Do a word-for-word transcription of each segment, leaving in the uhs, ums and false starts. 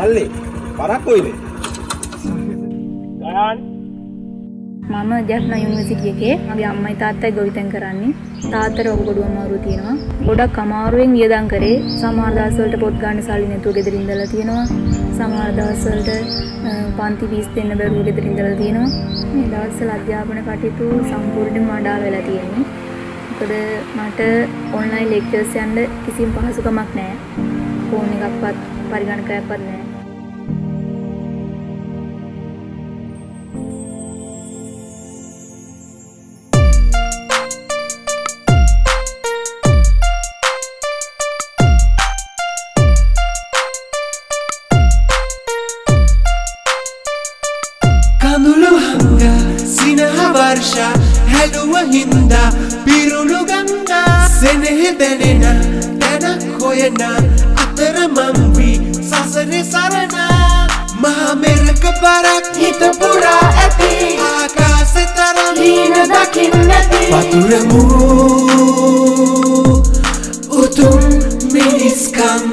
මල්ලි පරක් කොයිද? ගයන් මම ජෆ්නා යුනිවර්සිටි එකේ මගේ අම්මයි තාත්තයි ගොවිතැන් කරන්නේ. තාත්තට ඔබ ගොඩක් අමාරු තියෙනවා. ගොඩක් අමාරුවෙන් වියදම් කරේ. සමහර දවස් වලට පොත් ගන්න සල්ලි නැතුව ගෙදර ඉඳලා තියෙනවා. සමහර දවස් වලට පන්ති ෆීස් දෙන්න බැරුව ගෙදර ඉඳලා තියෙනවා. මේ දවස්වල අධ්‍යාපන කටයුතු සම්පූර්ණයෙන්ම අඩා වෙලා තියෙන්නේ. මොකද මට ඔන්ලයින් ලෙක්චර්ස් යන්න කිසිම පහසුකමක් නැහැ. ෆෝන් එකක්වත් පරිගණකයක්වත් නැහැ. Varsha helluwa hinda pirulu ganga senehe denena dana koyena atara mamvi sasare sarana mahameraka parak hita pura ati akase taram hina dakinnati paturamu utum miniskam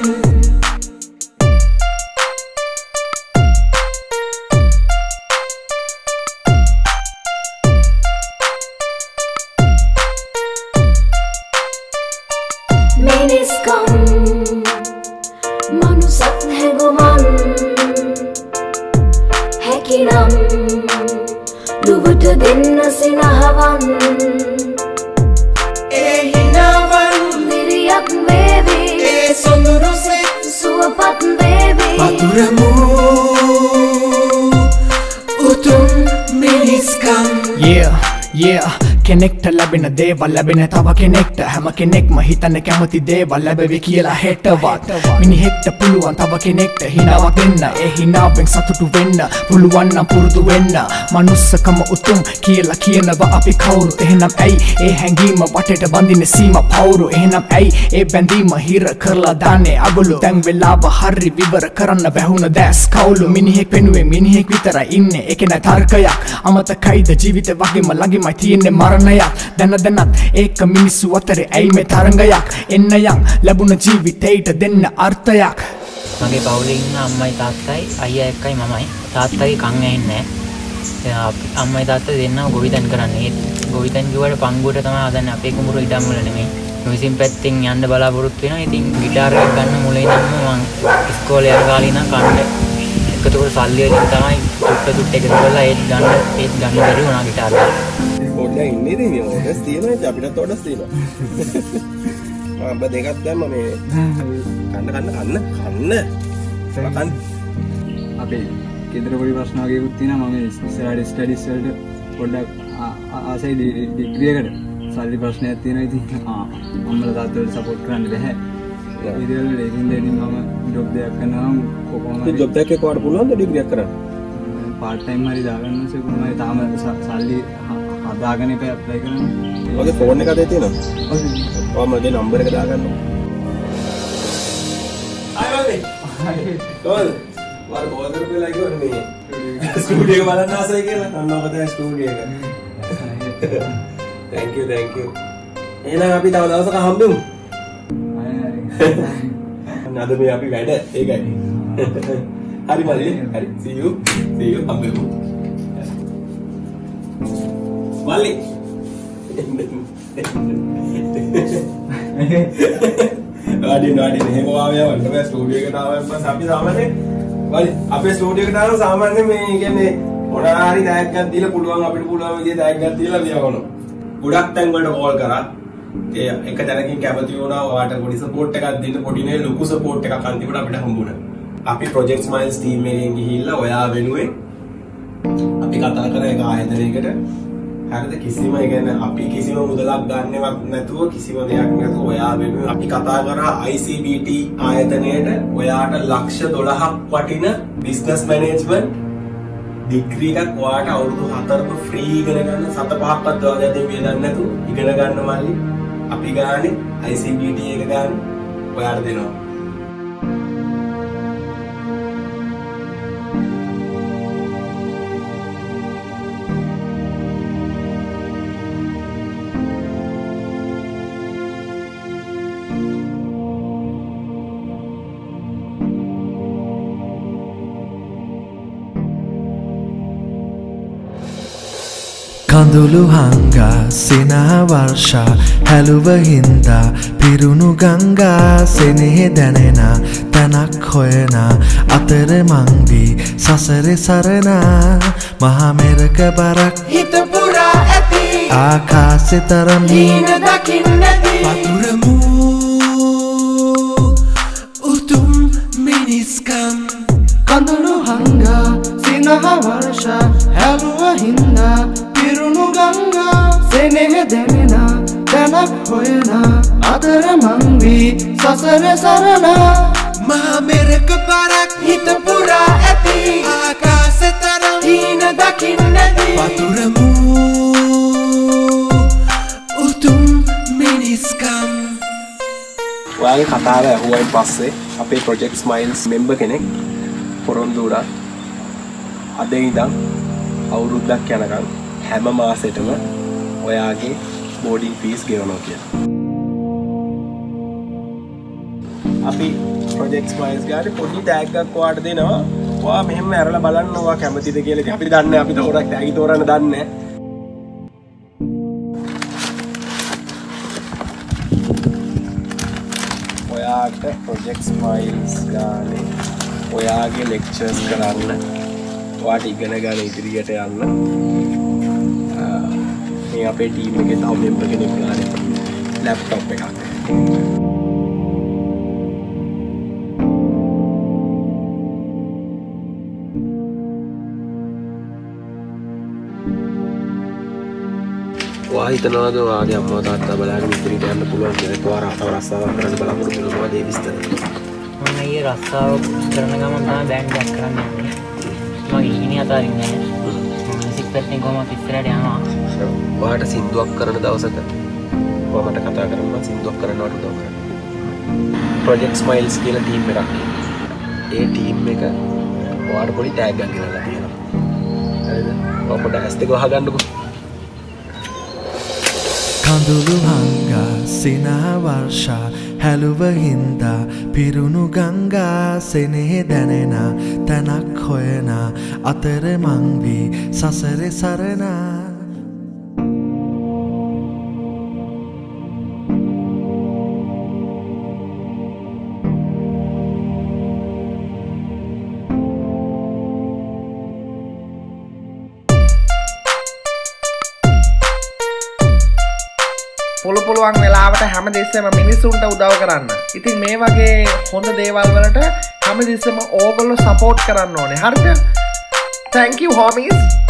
manusat hai guman hakinam luvata denna sinahavan e hinavan niriyak vevi e sonduru se suwapat vevi paturamu utum miniskam yeah yeah කෙනෙක්ට ලැබෙන දේවල් ලැබෙන තව කෙනෙක්ට හැම කෙනෙක්ම හිතන්න කැමති දේවල් ලැබෙවි කියලා හෙටවත් මිනිහෙක්ට පුළුවන් තව කෙනෙක්ට හිනාවක් දෙන්න ඒ හිනාවෙන් සතුටු වෙන්න පුළුවන් නම් පුරුදු වෙන්න මනුස්සකම උතුම් කියලා කියනවා අපි කවුරුත් එහෙනම් ඇයි ඒ හැඟීම වටේට බඳින්න සීම පවුරු එහෙනම් ඇයි ඒ බැඳීම හිර කරලා දාන්නේ අගලු දැන් වෙලාව හරි විවර කරන්න බැහුන දැස් කවුළු මිනිහෙක් වෙනුවෙන් මිනිහෙක් විතරයි ඉන්නේ ඒක නෑ තර්කයක් අමතකයිද ජීවිතේ වගේම ළඟින්මයි තියෙන්නේ මරණයක් දැන දැනත් ඒක මිනිස්සු අතරේ ඇයි මේ තරංගයක් එන්න යන් ලැබුණ ජීවිතේට දෙන්න අර්ථයක් මගේ පවුලේ ඉන්න අම්මයි තාත්තයි අයියා එක්කයි මමයි තාත්තගේ කන් ඇහෙන්නේ නැහැ අම්මයි තාත්තා දෙන්නම ගොවිතැන් කරන්නේ ඒත් ගොවිතැන් කිව්වට පංගුවට තමයි හදන්නේ අපේ කුඹුර ඉඩම් වල නෙමෙයි නොවිසින් පැත්තෙන් යන්න බලාපොරොත්තු වෙනවා ඉතින් ගිටාර එකක් ගන්න මුලින් ඉඳන්ම මම ඉස්කෝලේ යන කාලේ ඉඳන් කන්න එකතු කරලා සල්ලි වලින් තමයි තුට්ට තුට්ට එකතු කරලා ඒත් ගන්න ඒත් ගන්න බැරි වුණා ගිටාර එක පොඩ්ඩක් ඉන්නේ ඉතින් ඕඩර්ස් තියෙනවා අපිටත් ඕඩර්ස් තියෙනවා අම්බ දෙකක් දැම්ම මේ කන්න කන්න කන්න කන්න කන්න අපේ කේන්ද්‍ර පොඩි ප්‍රශ්න වගේකුත් තියෙනවා මම ඉස්සරහට ස්ටඩිස් වලට පොඩ්ඩක් ආසයි ඩිග්‍රී එකට සල්ලි ප්‍රශ්නයක් තියෙනවා ඉතින් අම්මලා තාත්තලා සපෝට් කරන්න බැහැ ඉතින් ඒකින් දෙන්නේ මම ජොබ් දෙයක් කරනවා කොහොමද ජොබ් දෙයක් එකකට පුළුවන්ද ඩිග්‍රියක් කරන්න පාර්ට් ටයිම් හරි දාගන්න ඕනේ කොහොමද තාම සල්ලි හදාගෙන ඉප ඇප්ලයි කරනවා ඔගේ ෆෝන් එක අතේ තියෙනවා ඔව් මගේ නම්බර එක දාගන්න ආයි වගේ කොහොමද වර බෝදර කියලා කිව්වනේ මේ ස්ටුඩියෝ එක බලන්න ආසයි කියලා අන්න ඔක තමයි ස්ටුඩියෝ එක thank you thank you එහෙනම් අපි තව දවසක හම්බෙමු අද මේ අපි වැඩ ඒකයි හරි මල්ලි හරි see you see you හම්බෙමු මල්ලි ආදී නාඩි එහෙම ආවම වල ස්ටුඩියෝ එකට ආවම පස්සේ අපි සාමාන්‍යයෙන් මල්ලි අපේ ස්ටුඩියෝ එකට ආවම සාමාන්‍යයෙන් මේ කියන්නේ මොනවා හරි තෑග්ගක් දීලා පුළුවන් අපිට පුළුවන් විදිහේ තෑග්ගක් දීලා ලියවනවා ගොඩක් තැන් වලට කෝල් කරා ඒ එක තැනකින් කැමති වුණා ඔයාට පොඩි සපෝට් එකක් දෙන්න පොඩි නේ ලොකු සපෝට් එකක් අන්තිමට අපිට හම්බුණා අපි ප්‍රොජෙක්ට් ස්මයිල්ස් ටීම් එකෙන් ගිහිල්ලා ඔයා වෙනුවෙන් අපි කතා කරා එක ආයතනයකට හරිද කිසිම ඒ කියන්නේ අපි කිසිම මුදලක් ගන්නවත් නැතුව කිසිම දෙයක් නැතුව ඔයා වෙනුවෙන් අපි කතා කරා I C B T ආයතනයේට ඔයාට ලක්ෂ දොළහක් වටින බිස්නස් මැනේජ්මන්ට් ඩිග්‍රී එකක් ඔයාට අවුරුදු හතරක ෆ්‍රී ඉගෙන ගන්න සත පහක්වත් දවසකින් වියදම් නැතුව ඉගෙන ගන්න මල්ලි අපි ගානේ I C B T එක ගන්න ඔයාට දෙනවා කඳුළු හංගා සිනහ වර්ෂා හැලුව හින්දා පිරුණු ගංගා සෙනෙහෙ දැනෙන තැනක් හොයන අතර මං වී සසරේ සරනා මහා මෙරක බරක් හිත පුරා ඇති ආකාශේ තරම් හීන දකින්න නැති වතුරමු උතුම් මිනිස්කම් කඳුළු හංගා සිනහ වර්ෂා හැලුව හින්දා පිරුණු ගංගා සෙනෙහෙ දැනෙන තැනක් හොයන අතර මං වී සසර සරනා මහා මෙරක බරක් හිත පුරා ඇති ආකාශේ තරම් හීන දකින්න නැති වතුරමු උතුම් මිනිස්කම්. ඔයාගේ කතාව ඇහුවයින් පස්සේ අපේ ප්‍රොජෙක්ට් ස්මයිල්ස් මෙම්බර් කෙනෙක් පොරොන්දු වුණා අද ඉඳන් අවුරුද්දක් යනකම් හැම මාසෙටම ඔයාගේ බෝඩින් ෆීස් ගෙවනවා කියලා. අපි ප්‍රොජෙක්ට් ස්මයිල්ස් ගානේ පොඩි ටැග් එකක් ඔයාට දෙනවා. ඔයා මෙහෙම ඇරලා බලන්න ඔයා කැමතිද කියලා. ඉතින් අපි දන්නේ අපි තෝරක් ටැග් තෝරන්න දන්නේ නැහැ. ඔයාට ප්‍රොජෙක්ට් ස්මයිල්ස් ගානේ ඔයාගේ ලෙක්චර්ස් කරන්න ඔයාට ඉගෙන ගන්න ඉදිරියට යන්න මේ අපේ ටීම් එකේ තව මෙම්බර් කෙනෙක් ගානේ ලැප්ටොප් එකක්. ඔයා හිතනවාද ඔයාගේ අම්මා තාත්තා බලන්න ඉදිරියට යන්න පුළුවන් කියලා? ඔයා රස්සාව රස්සාවක් කරන්න බලාපොරොත්තු වෙනවා ඒ විස්තර. මම ඊයේ රස්සාව කරන ගමන් තමයි බෑන්ඩ් එකක් කරන්න යන්නේ. මම ඊනේ අතාරින්නේ නැහැ. මියුසික් පැත්තෙන් කොහොමද ඉස්සරහට යනවා. ඔයාට සින්දුවක් කරන දවසක ඔයා මට කතා කරන්න මම සින්දුවක් කරන්නවට උදව් කරන්න. ප්‍රොජෙක්ට් ස්මයිල්ස් කියලා ටීම් එකක්. ඒ ටීම් එක ඔයාට පොඩි ටැග් එකක් ගෙනල්ලා තියෙනවා. හරිද? ඔයා පොඩ්ඩක් ඇස් දෙක වහගන්නකෝ. කඳුළු හංගා සිනහ වර්ෂා හැලුව හින්දා පිරුණු ගංගා සෙනෙහෙ දැනෙන තැනක් හොයන අතර මං වී සසරේ සරනා පුළු පුළුවන් වෙලාවට හැමදෙස්සෙම මිනිස්සුන්ට උදව් කරන්න. ඉතින් මේ වගේ හොඳ දේවල් වලට හැමදෙස්සෙම ඕගොල්ලෝ සපෝට් කරන්න ඕනේ. හරිද? Thank you homies.